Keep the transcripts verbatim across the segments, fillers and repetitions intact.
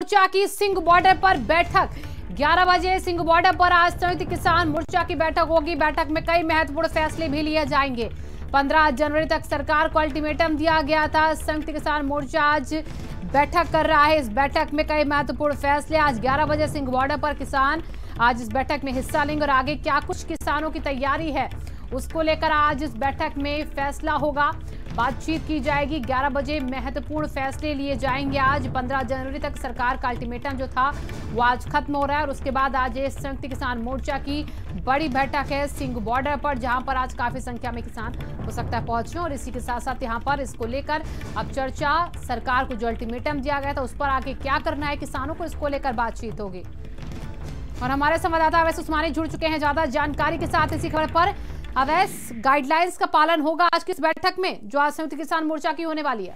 मोर्चा की सिंह बॉर्डर पर बैठक। ग्यारह बजे सिंह बॉर्डर पर आज संयुक्त किसान मोर्चा की बैठक होगी। बैठक में कई महत्वपूर्ण फैसले भी लिए जाएंगे। पंद्रह जनवरी तक सरकार को अल्टीमेटम दिया गया था। संयुक्त किसान मोर्चा आज बैठक कर रहा है। इस बैठक में कई महत्वपूर्ण फैसले। आज ग्यारह बजे सिंह बॉर्डर पर किसान आज इस बैठक में हिस्सा लेंगे और आगे क्या कुछ किसानों की तैयारी है उसको लेकर आज इस बैठक में फैसला होगा, बातचीत की जाएगी। ग्यारह बजे महत्वपूर्ण फैसले लिए जाएंगे। आज पंद्रह जनवरी तक सरकार का अल्टीमेटम जो था वो आज खत्म हो रहा है और उसके बाद आज ये संयुक्त किसान मोर्चा की बड़ी बैठक है सिंह बॉर्डर पर, जहां पर आज काफी संख्या में किसान हो सकता है पहुंचे। और इसी के साथ साथ यहां पर इसको लेकर अब चर्चा, सरकार को जो अल्टीमेटम दिया गया था उस पर आगे क्या करना है किसानों को, इसको लेकर बातचीत होगी। और हमारे संवाददाता अवैस उस्मानी जुड़ चुके हैं ज्यादा जानकारी के साथ इसी खबर पर। अवैस, गाइडलाइंस का पालन होगा आज की इस बैठक में जो आज संयुक्त किसान मोर्चा की होने वाली है?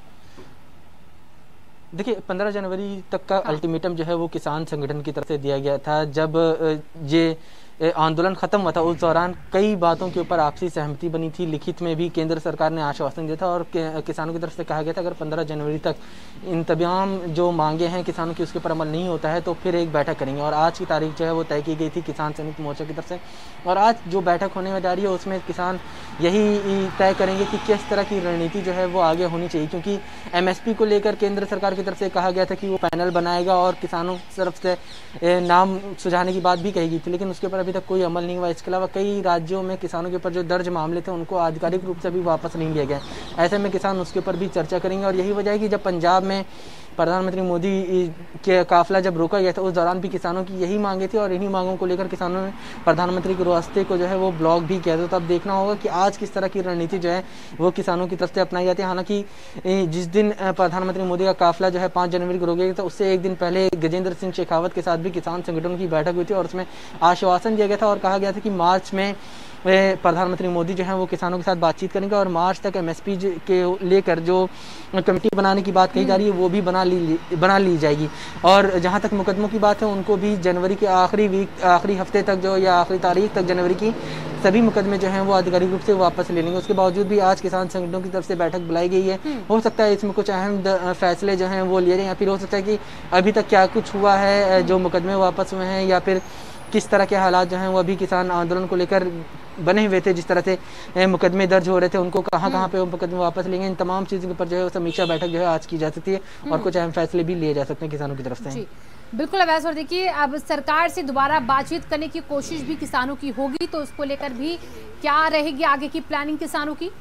देखिए, पंद्रह जनवरी तक का हाँ। अल्टीमेटम जो है वो किसान संगठन की तरफ से दिया गया था। जब ये आंदोलन खत्म हुआ था उस दौरान कई बातों के ऊपर आपसी सहमति बनी थी। लिखित में भी केंद्र सरकार ने आश्वासन दिया था और किसानों की तरफ से कहा गया था अगर पंद्रह जनवरी तक इन तमाम जो मांगे हैं किसानों की उसके ऊपर अमल नहीं होता है तो फिर एक बैठक करेंगे। और आज की तारीख जो है वो तय की गई थी किसान संयुक्त मोर्चा की तरफ से। और आज जो बैठक होने जा रही है उसमें किसान यही तय करेंगे कि किस तरह की रणनीति जो है वो आगे होनी चाहिए, क्योंकि एम एस पी को लेकर केंद्र सरकार की तरफ से कहा गया था कि वो पैनल बनाएगा और किसानों की तरफ से नाम सुझाने की बात भी कही गई थी, लेकिन उसके ऊपर अभी तक कोई अमल नहीं हुआ। इसके अलावा कई राज्यों में किसानों के ऊपर जो दर्ज मामले थे उनको आधिकारिक रूप से भी वापस नहीं लिया गया। ऐसे में किसान उसके ऊपर भी चर्चा करेंगे। और यही वजह है कि जब पंजाब में प्रधानमंत्री मोदी के काफिला जब रोका गया था उस दौरान भी किसानों की यही मांगे थी और इन्हीं मांगों को लेकर किसानों ने प्रधानमंत्री के रास्ते को जो है वो ब्लॉक भी किया था। तो अब देखना होगा कि आज किस तरह की रणनीति जो है वो किसानों की तरफ से अपनाई जाती है। हालांकि जिस दिन प्रधानमंत्री मोदी का काफिला जो है पाँच जनवरी को रोका गया था उससे एक दिन पहले गजेंद्र सिंह शेखावत के साथ भी किसान संगठनों की बैठक हुई थी और उसमें आश्वासन दिया गया था और कहा गया था कि मार्च में प्रधानमंत्री मोदी जो है वो किसानों के साथ बातचीत करेंगे और मार्च तक एमएसपी के लेकर जो कमेटी बनाने की बात कही जा रही है वो भी बना ली बना ली जाएगी। और जहां तक मुकदमों की बात है उनको भी जनवरी के आखिरी वीक आखिरी हफ्ते तक जो या आखिरी तारीख तक जनवरी की सभी मुकदमे जो हैं वो आधिकारिक रूप से वापस ले लेंगे। उसके बावजूद भी आज किसान संगठनों की तरफ से बैठक बुलाई गई है। हो सकता है इसमें कुछ अहम फैसले जो हैं वो लिए जाएं या फिर हो सकता है कि अभी तक क्या कुछ हुआ है, जो मुकदमे वापस हुए हैं या फिर किस तरह के हालात जो हैं वो अभी किसान आंदोलन को लेकर बने हुए थे, जिस तरह से मुकदमे दर्ज हो रहे थे उनको कहाँ कहाँ पे वो मुकदमे वापस लेंगे। इन तमाम चीज़ों के ऊपर जो है समीक्षा बैठक जो है आज की जा सकती है और कुछ अहम फैसले भी लिए जा सकते हैं किसानों की तरफ से। बिल्कुल अवैस, और देखिए अब सरकार से दोबारा बातचीत करने की कोशिश भी किसानों की होगी, तो उसको लेकर भी क्या रहेगी आगे की प्लानिंग किसानों की?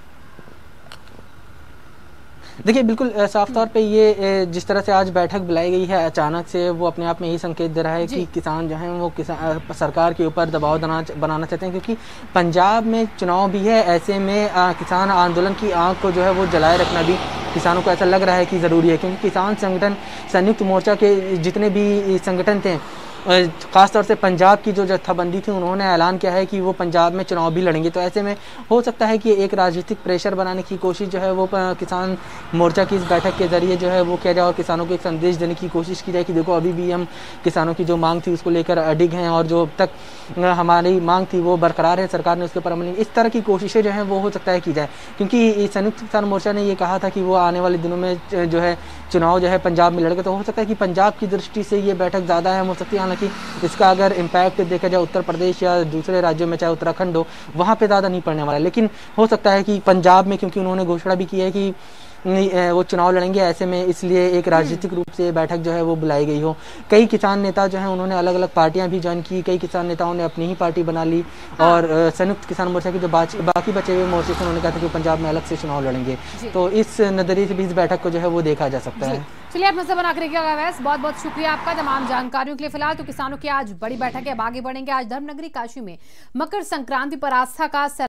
देखिए, बिल्कुल साफ तौर पे ये जिस तरह से आज बैठक बुलाई गई है अचानक से वो अपने आप में यही संकेत दे रहा है कि किसान जो हैं वो किसान सरकार के ऊपर दबाव बनाना चाहते हैं, क्योंकि पंजाब में चुनाव भी है। ऐसे में आ, किसान आंदोलन की आंख को जो है वो जलाए रखना भी किसानों को ऐसा लग रहा है कि ज़रूरी है, क्योंकि किसान संगठन संयुक्त मोर्चा के जितने भी संगठन थे खासतौर से पंजाब की जो जत्थाबंदी थी उन्होंने ऐलान किया है कि वो पंजाब में चुनाव भी लड़ेंगे। तो ऐसे में हो सकता है कि एक राजनीतिक प्रेशर बनाने की कोशिश जो है वो किसान मोर्चा की इस बैठक के जरिए जो है वो किया जाए और किसानों को एक संदेश देने की कोशिश की जाए कि देखो अभी भी हम किसानों की जो मांग थी उसको लेकर अडिग हैं और जो अब तक हमारी मांग थी वो बरकरार है, सरकार ने उसके ऊपर अमल नहीं। इस तरह की कोशिशें जो हैं वो हो सकता है की जाए, क्योंकि संयुक्त किसान मोर्चा ने ये कहा था कि वो आने वाले दिनों में जो है चुनाव जो है पंजाब में लड़ेगा। तो हो सकता है कि पंजाब की दृष्टि से ये बैठक ज़्यादा अहम हो सकती है। हालांकि इसका अगर इम्पैक्ट देखा जाए उत्तर प्रदेश या दूसरे राज्यों में चाहे उत्तराखंड हो वहाँ पे ज़्यादा नहीं पड़ने वाला है, लेकिन हो सकता है कि पंजाब में क्योंकि उन्होंने घोषणा भी की है कि वो चुनाव लड़ेंगे, ऐसे में इसलिए एक राजनीतिक रूप से बैठक जो है वो बुलाई गई हो। कई किसान नेता जो हैं उन्होंने अलग अलग पार्टियां भी ज्वाइन की, कई किसान नेताओं ने अपनी ही पार्टी बना ली और संयुक्त किसान मोर्चा के जो बाकी बचे हुए मोर्चे थे उन्होंने कहा था कि पंजाब में अलग से चुनाव लड़ेंगे। तो इस नजरिए से भी इस बैठक को जो है वो देखा जा सकता है। चलिए, आप नजर बना कर रखिएगा अवैस, बहुत बहुत शुक्रिया आपका तमाम जानकारियों के लिए। फिलहाल तो किसानों की आज बड़ी बैठक है, अब आगे बढ़ेंगे। आज धर्मनगरी काशी में मकर संक्रांति पर आस्था का